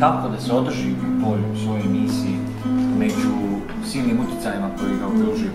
kako da se održi Polj u svojoj misiji među silnim utjecajima koji ga okružuju.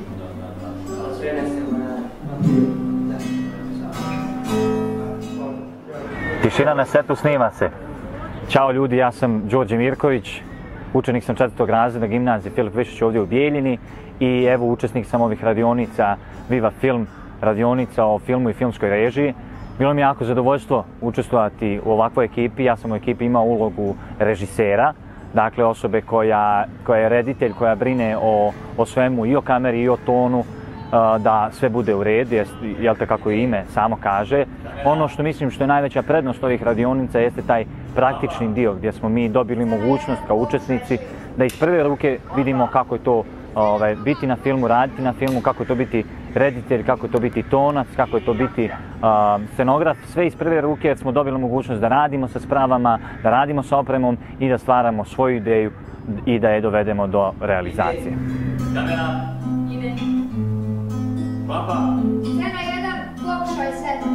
Tišina na setu, snima se. Ćao ljudi, ja sam Đorđe Mirković, učenik sam 4. razreda gimnazije Filip Višić ovdje u Bijeljini i evo učesnik sam ovih radionica Viva Film, radionica o filmu i filmskoj režiji. Bilo mi je jako zadovoljstvo učestvovati u ovakvoj ekipi. Ja sam u ekipi imao ulogu režisera, dakle osobe koja je reditelj, koja brine o svemu, i o kameri i o tonu, da sve bude u redu, jel te kako i ime samo kaže. Ono što mislim što je najveća prednost ovih radionica jeste taj praktični dio gdje smo mi dobili mogućnost kao učesnici da iz prve ruke vidimo kako je to biti na filmu, raditi na filmu, kako je to biti reditelj, kako je to biti tonac, kako je to biti scenograf, sve iz prve ruke jer smo dobili mogućnost da radimo sa spravama, da radimo sa opremom i da stvaramo svoju ideju i da je dovedemo do realizacije. Kamera. Ide. Papa. Scena 1, pokušaj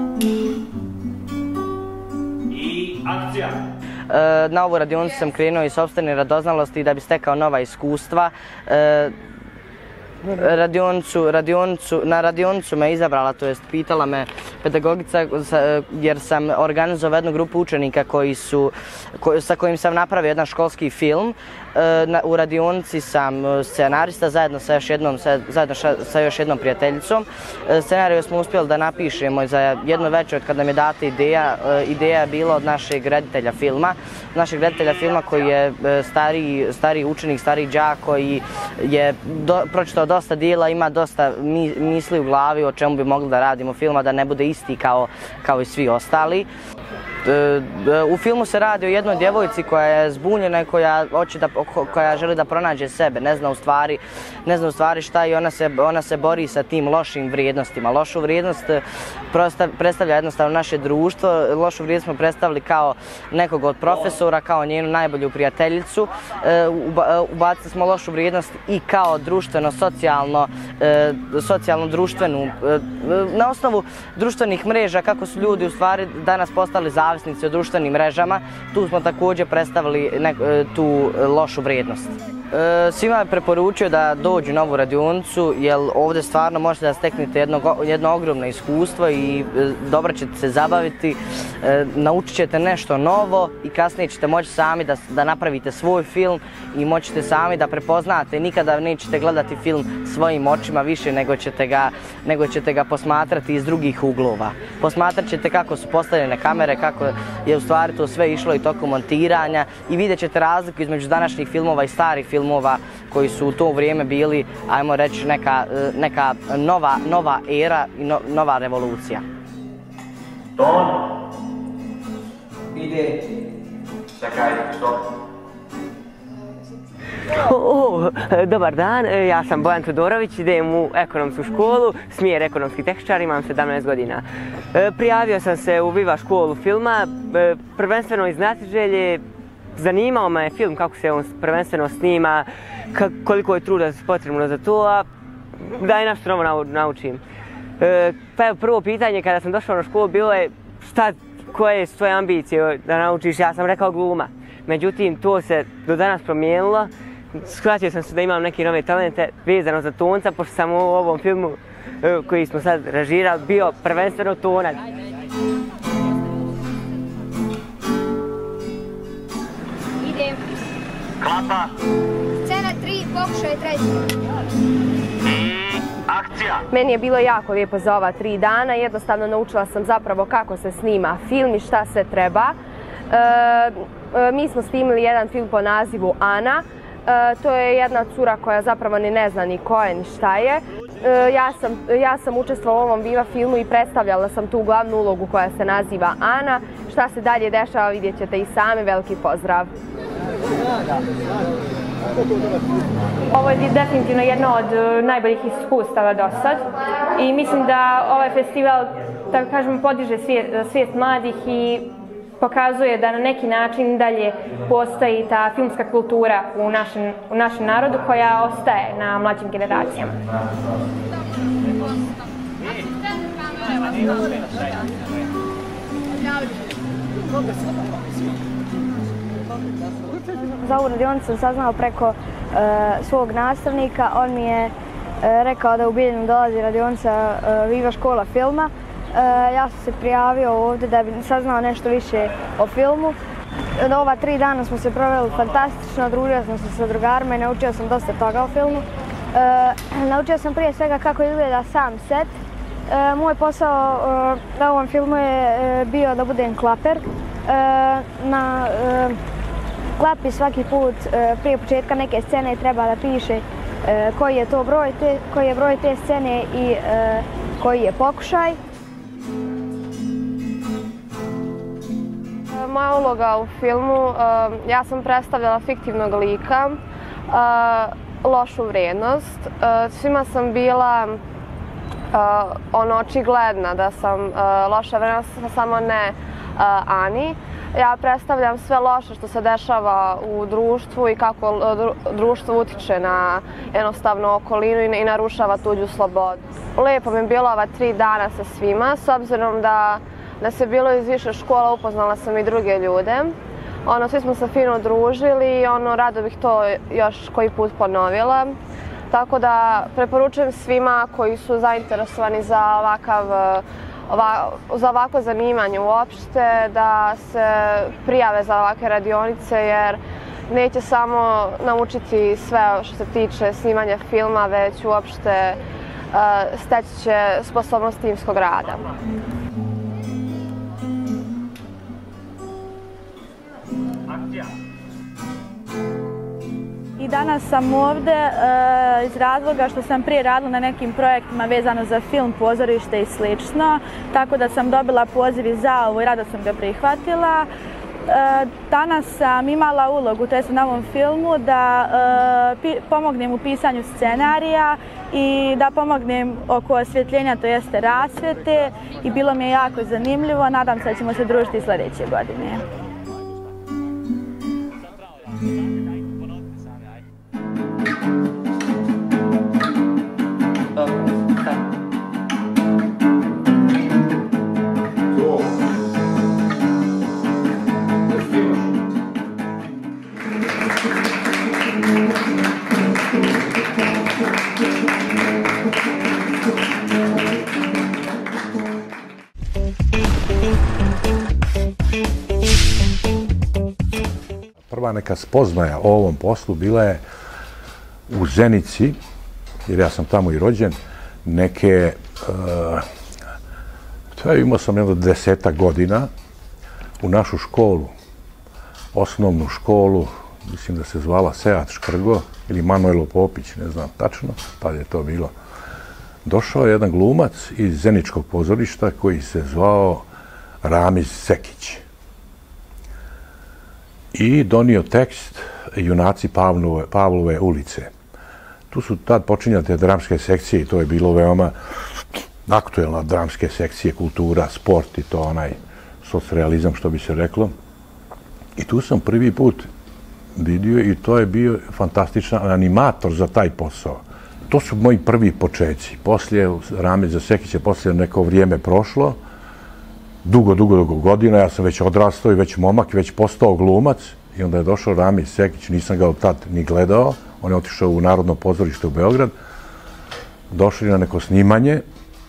7. I akcija. Na ovu radionicu sam krenuo iz sopstvene radoznalosti da bi stekao nova iskustva. Na radionicu me izabrala, to jest pitala me pedagogica jer sam organizovao jednu grupu učenika sa kojim sam napravio jedan školski film. U radionici sam scenarista zajedno sa još jednom prijateljicom. Scenariju smo uspjeli da napišemo za jedno večer kad nam je data ideja. Ideja je bila od našeg reditelja filma koji je stariji učenik, stariji đak koji je pročitao dosta dijela, ima dosta misli u glavi o čemu bi mogli da radimo filma, da ne bude isti kao i svi ostali. U filmu se radi o jednoj djevojci koja je zbunjena i koja želi da pronađe sebe, ne zna u stvari šta i ona se bori sa tim lošim vrijednostima. Lošu vrijednost predstavlja jednostavno naše društvo, lošu vrijednost smo predstavili kao nekog od profesora, kao njenu najbolju prijateljicu. Ubacili smo lošu vrijednost i kao socijalno-društvenu, na osnovu društvenih mreža, kako su ljudi u stvari danas postali zavisnici o društvenim mrežama, tu smo također predstavili tu lošu vrijednost. Svima je preporučio da dođu na ovu radionicu jer ovdje stvarno možete da steknete jedno ogromno iskustvo i dobro ćete se zabaviti, naučit ćete nešto novo i kasnije ćete moći sami da napravite svoj film i moćete sami da prepoznate. Nikada nećete gledati film svojim očima više nego ćete ga posmatrati iz drugih uglova. Posmatrat ćete kako su postavljene kamere, kako je u stvari to sve išlo i tokom montiranja i vidjet ćete razliku između današnjih filmova i starih filmova koji su u to vrijeme bili, ajmo reći, neka nova era i nova revolucija. Ton. Ide. Čekaj, stop. Dobar dan, ja sam Bojan Todorović, idem u ekonomsku školu, smjer ekonomski tehničar, imam 17 godina. Prijavio sam se u Viva školu filma, prvenstveno iz znatiželje. Zanimao me film, kako se on prvenstveno snima, koliko je truda potrebno za to, a da i nešto novo naučim. Pa evo, prvo pitanje kada sam došao na školu bilo je koje su tvoje ambicije da naučiš, ja sam rekao gluma. Međutim, to se do danas promijenilo. Shvatio sam se da imam neke nove talente vezano za tonca, pošto sam u ovom filmu koji smo sad režirali bio prvenstveno tonac. Idem. Klapa. Scena 3, pokušaj 3. Akcija. Meni je bilo jako lijepo za ova 3 dana, jednostavno naučila sam zapravo kako se snima film i šta se treba. Mi smo snimili jedan film po nazivu Ana. To je jedna cura koja zapravo ni ne zna ni ko je ni šta je. Ja sam učestvovala u ovom Viva filmu i predstavljala sam tu glavnu ulogu koja se naziva Ana. Šta se dalje dešava vidjet ćete i sami, veliki pozdrav. Ovo je definitivno jedno od najboljih iskustava do sad i mislim da ovaj festival, tako kažemo, podiže svijest mladih i pokazuje da na neki način dalje postoji ta filmska kultura u našem narodu koja ostaje na mlađim generacijama. za ovu radionicu sam saznao preko svog nastavnika. On mi je rekao da u Bijeljinu dolazi radionica Viva škola filma. Ja sam se prijavio ovdje da bi saznao nešto više o filmu. Ova 3 dana smo se proveli fantastično, družio sam se sa drugarima i naučio sam dosta toga o filmu. Naučio sam prije svega kako izgleda sam set. Moj posao na ovom filmu je bio da budem klaper. Na klapi svaki put prije početka neke scene treba da piše koji je to broj, koji je broj te scene i koji je pokušaj. Moja uloga u filmu, ja sam predstavljala fiktivnog lika, lošu vrijednost. Svima sam bila očigledna da sam loša vrijednost, samo ne Ani. Ja predstavljam sve loše što se dešava u društvu i kako društvo utiče na jednostavno okolinu i narušava tuđu slobodu. Lijepo mi je bilo ova 3 dana sa svima, s obzirom da nas je bilo iz više škola, upoznala sam i druge ljude. Svi smo se fino družili i rado bih to još koji put ponovila. Tako da preporučujem svima koji su zainteresovani za ovakvo zanimanje uopšte da se prijave za ovakve radionice, jer neće samo naučiti sve što se tiče snimanja filma, već uopšte steći će sposobnost timskog rada. I danas sam ovdje iz razloga što sam prije radila na nekim projektima vezano za film, pozorište i slično, tako da sam dobila poziv i za ovo i rado sam ga prihvatila. Danas sam imala ulogu, to je na ovom filmu, da pomognem u pisanju scenarija i da pomognem oko osvjetljenja, to jeste rasvjete, i bilo mi je jako zanimljivo. Nadam se da ćemo se družiti sljedeće godine. Prva neka spoznaja o ovom poslu bila je u Zenici, jer ja sam tamo i rođen, imao sam jedno 10-ak godina u našu školu, osnovnu školu, mislim da se zvala Seat Škrgo ili Manojlo Popić, ne znam tačno, tad je to bilo. Došao je jedan glumac iz Zeničkog pozorišta koji se zvao Ramiz Sekić i donio tekst Junaci Pavlove ulice. Tu su tad počinjale te dramske sekcije i to je bilo veoma aktuelna dramske sekcije, kultura, sport i to onaj socrealizam što bi se reklo. I tu sam prvi put vidio i to je bio fantastičan animator za taj posao. To su moji prvi počeci. Poslije Ramiza Sekića, poslije neko vrijeme prošlo, dugo godina, ja sam već odrastao i već momak, već postao glumac i onda je došao Ramiz Sekić, nisam ga od tad ni gledao, on je otišao u Narodno pozorište u Beograd, došli na neko snimanje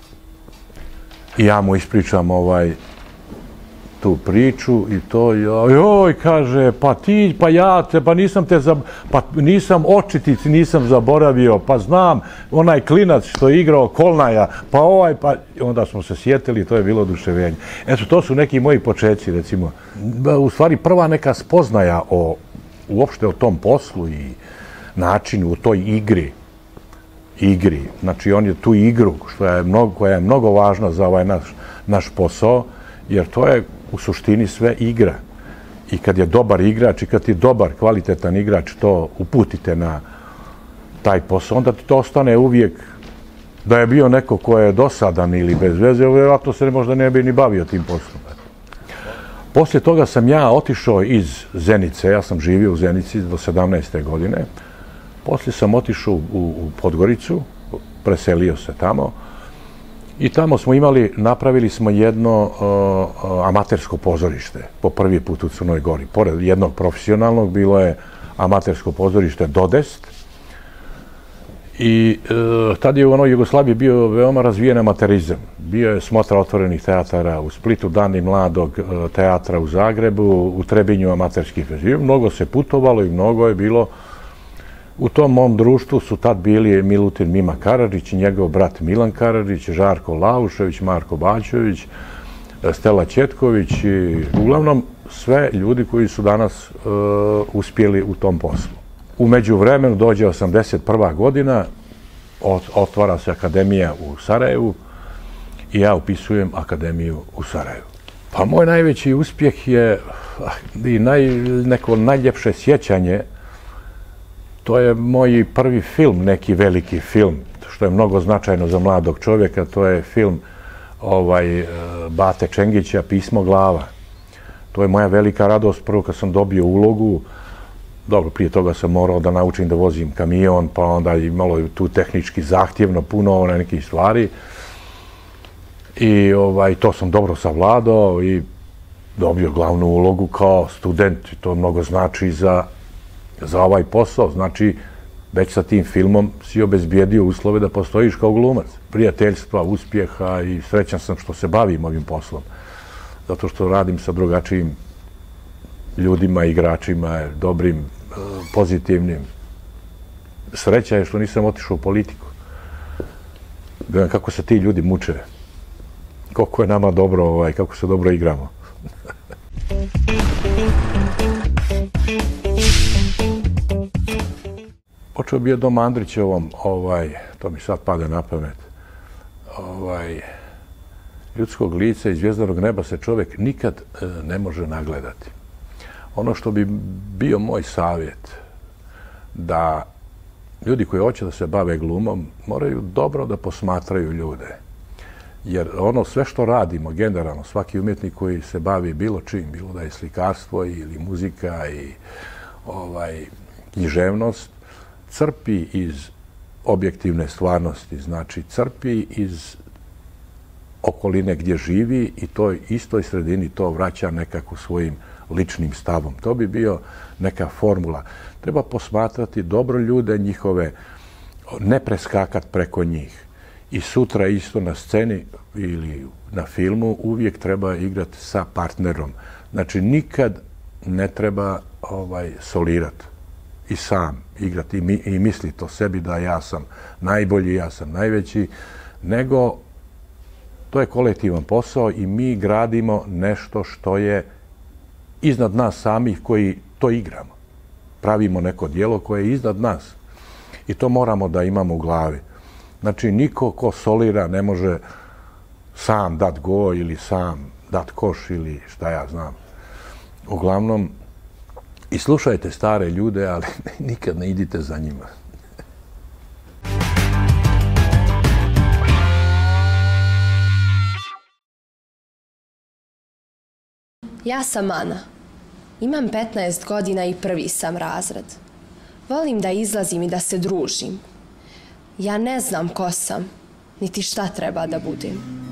i ja mu ispričam tu priču i to, joj, kaže, pa ti, pa ja te, pa nisam očitici, nisam zaboravio, pa znam, onaj klinac što je igrao Kolnaja, pa pa onda smo se sjetili, to je bilo oduševljenje. Eto, to su neki moji počeci, recimo. U stvari, prva neka spoznaja uopšte o tom poslu i načinu u toj igri. Znači, on je tu igru, koja je mnogo važna za ovaj naš posao, jer to je u suštini sve igra. I kad je dobar igrač i kad je dobar, kvalitetan igrač, to uputite na taj posao, onda ti to ostane uvijek da je bio neko ko je dosadan ili bez veze, vjerojatno se možda ne bi ni bavio tim poslom. Poslije toga sam ja otišao iz Zenice, ja sam živio u Zenici do 17. godine, poslije sam otišao u Podgoricu, preselio se tamo, i tamo smo napravili smo jedno amatersko pozorište, po prvi put u Crnoj Gori. Pored jednog profesionalnog bilo je amatersko pozorište Dodest. I tad je u onoj Jugoslaviji bio veoma razvijen amaterizam. Bio je smotra otvorenih teatara u Splitu, Dani mladog teatra u Zagrebu, u Trebinju amaterskih festivala. Mnogo se putovalo i mnogo je bilo. U tom mom društvu su tad bili Milutin Mima Karadžić, njegov brat Milan Karadžić, Žarko Laušević, Marko Bačević, Stela Četković i uglavnom sve ljudi koji su danas uspjeli u tom poslu. U međuvremenu dođe 81. godina, otvara se akademija u Sarajevu i ja upisujem akademiju u Sarajevu. Pa moj najveći uspjeh je i neko najljepše sjećanje, to je moj prvi film, neki veliki film, što je mnogo značajno za mladog čovjeka, to je film Bate Čengića, Pismo glava. To je moja velika radost, prvo kad sam dobio ulogu. Dobro, prije toga sam morao da naučim da vozim kamion, pa onda imalo je tu tehnički zahtjevno puno nekih stvari. I to sam dobro savladao i dobio glavnu ulogu kao student. To mnogo znači za ovaj posao. Znači, već sa tim filmom si obezbijedio uslove da postojiš kao glumac. Prijateljstva, uspjeha i srećan sam što se bavim ovim poslom. Zato što radim sa drugačijim ljudima, igračima, dobrim, pozitivnim. Sreća je što nisam otišao u politiku. Gledam kako se ti ljudi muče. Koliko je nama dobro, kako se dobro igramo. Počeo bi je Dom Andrićevom, to mi sad pade na pamet, ljudskog lica i zvjezdanog neba se čovjek nikad ne može nagledati. Ono što bi bio moj savjet, da ljudi koji hoće da se bave glumom moraju dobro da posmatraju ljude. Jer ono sve što radimo, generalno, svaki umjetnik koji se bavi bilo čim, bilo da je slikarstvo ili muzika i književnost, crpi iz objektivne stvarnosti, znači crpi iz okoline gdje živi i toj istoj sredini to vraća nekako svojim ličnim stavom. To bi bio neka formula. Treba posmatrati dobro ljude njihove, ne preskakat preko njih. I sutra isto na sceni ili na filmu uvijek treba igrati sa partnerom. Znači nikad ne treba solirati i sam igrati i misliti o sebi da ja sam najbolji, ja sam najveći, nego to je kolektivan posao i mi gradimo nešto što je iznad nas samih koji to igramo. Pravimo neko djelo koje je iznad nas i to moramo da imamo u glavi. Znači, niko ko solira ne može sam dat go ili sam dat koš ili šta ja znam. Uglavnom, i slušajte stare ljude, ali nikad ne idite za njima. Ja sam Ana. Imam 15 godina i prvi sam razred. Volim da izlazim i da se družim. Ja ne znam ko sam, niti šta treba da budem.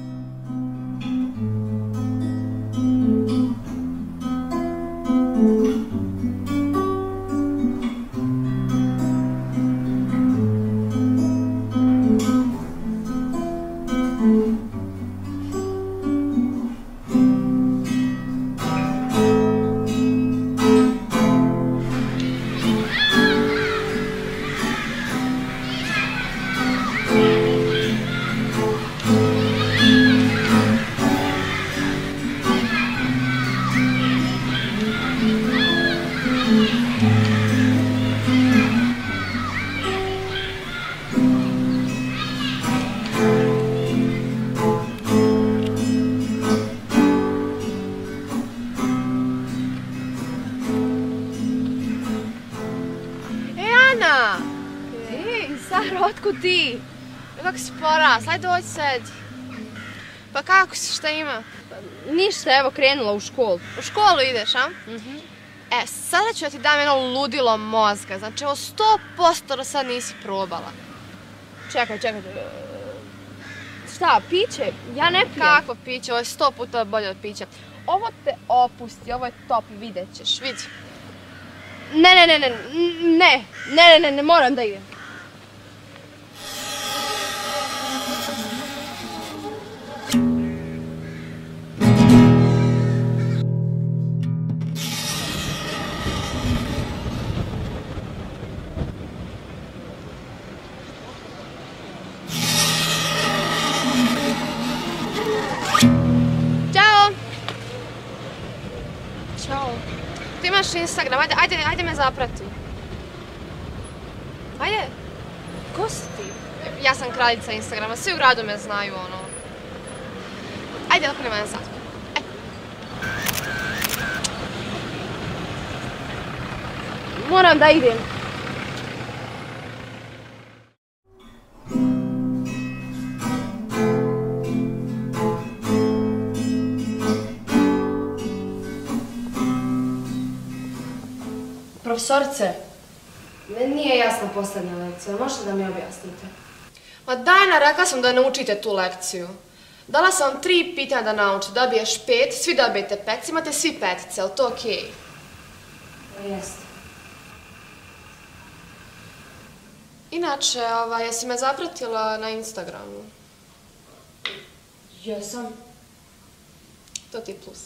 Otkud ti? Kako si poras? Ajde dođi sedi. Pa kako si, šta ima? Ništa, evo krenula u školu. U školu ideš, a? Sada ću ja ti dam jedno ludilo mozga. Znači, ovo 100% do sad nisi probala. Čekaj. Šta, piće? Ja ne pijem. Kako piće? Ovo je 100 puta bolje od pića. Ovo te opusti, ovo je top, vidjet ćeš, vidi. Ne, moram da idem. Ti imaš Instagram, ajde me zaprati. Ajde. Ko si ti? Ja sam kraljica Instagrama, svi u gradu me znaju, ono. Ajde, okrenem jedan sat. Moram da idem. Profesorice, meni nije jasno posljednja lekcija, možete da mi objasnite? Ma Dajna, rekla sam da naučite tu lekciju. Dala sam vam 3 pitanja da naučite, dobiješ 5, svi dobijete 5, imate svi 5, je li to okej? Jeste. Inače, jesi me zapratila na Instagramu? Jesam. To ti je plus.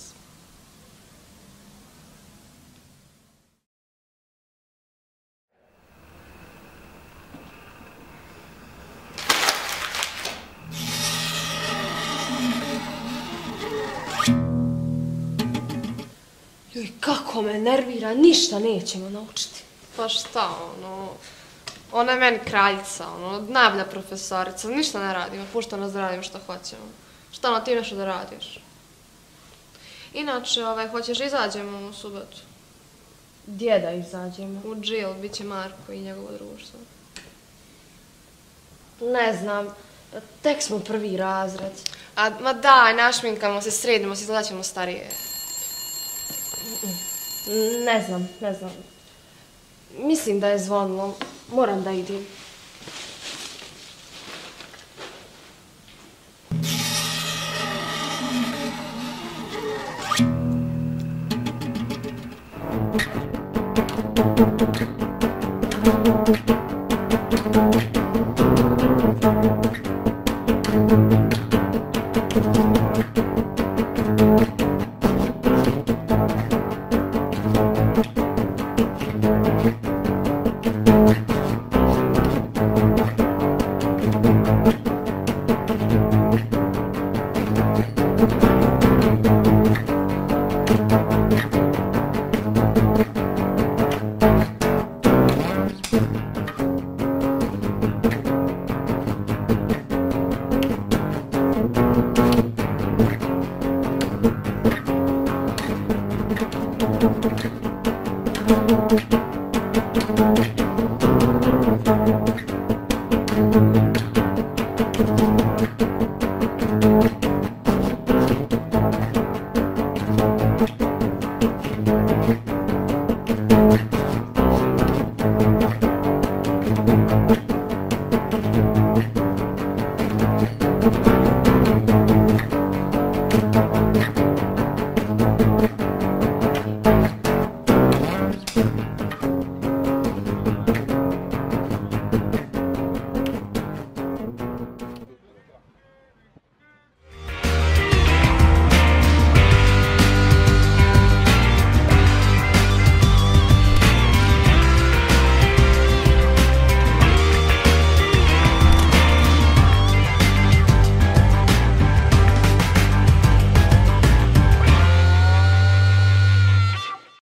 Joj, kako me nervira, ništa nećemo naučiti. Pa šta, ono... Ona je meni kraljica, ono, najbolja profesorica, ništa ne radimo, pušta nas da radimo što hoćemo. Šta ono, ti nešto da radiš? Inače, hoćeš izađemo u subotu? Gdje da izađemo? U Džil, bit će Marko i njegovo društvo. Ne znam, tek smo prvi razred. Ma daj, našminkamo se, sredimo se, izgledat ćemo starije. Ne znam. Mislim da je zvonilo. Moram da idem.